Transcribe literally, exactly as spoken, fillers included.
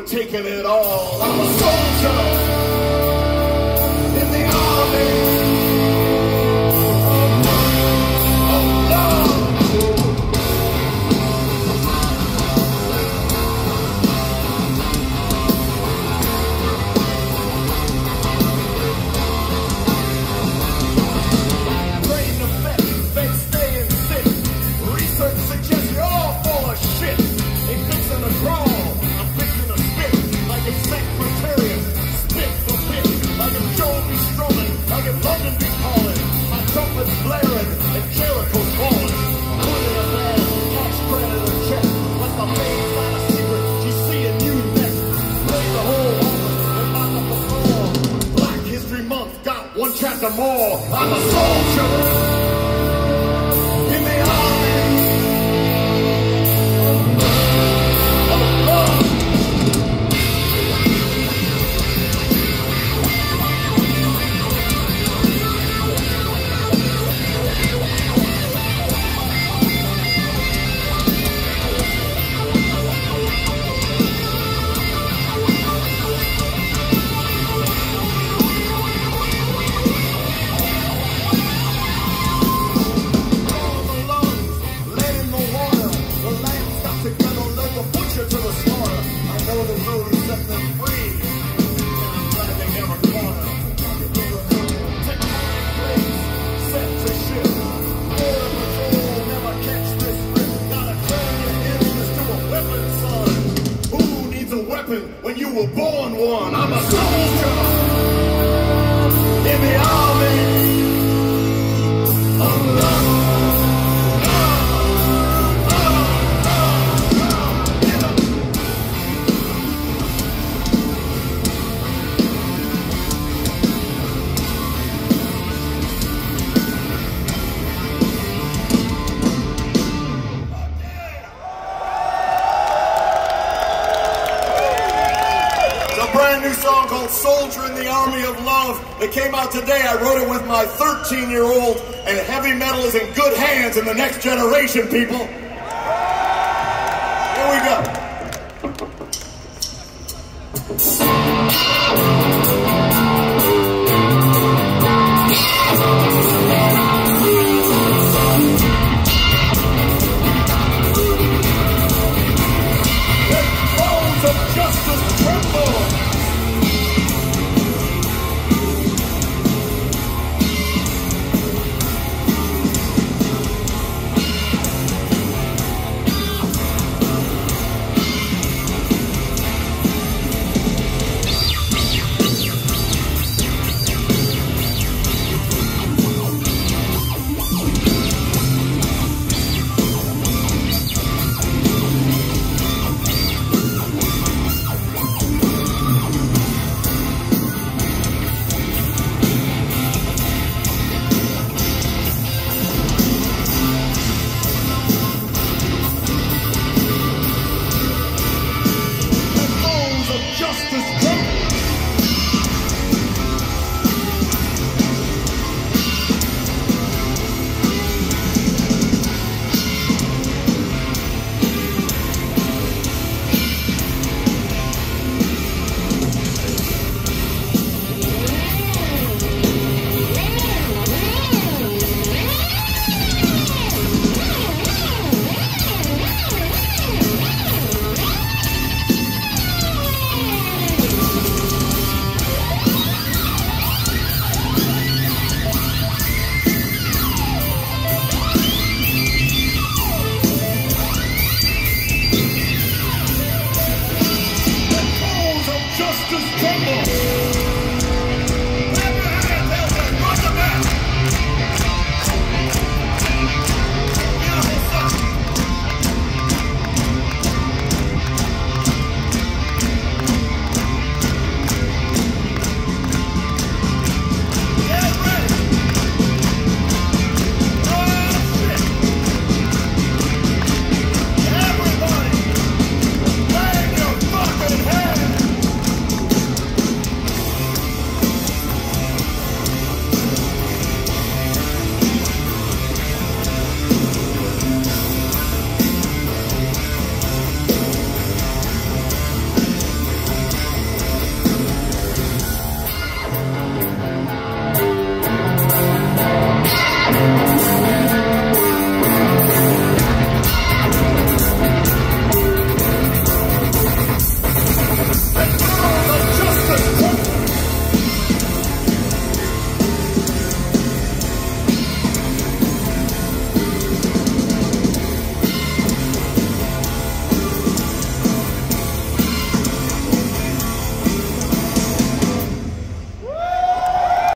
taking it all. I'm a soldier in the army. One chapter more. I'm a soldier in the army of love. When you were born one, I'm a soldier in the army of love. Brand new song called Soldier in the Army of Love. It came out today. I wrote it with my thirteen year old, and heavy metal is in good hands in the next generation, people. Here we go.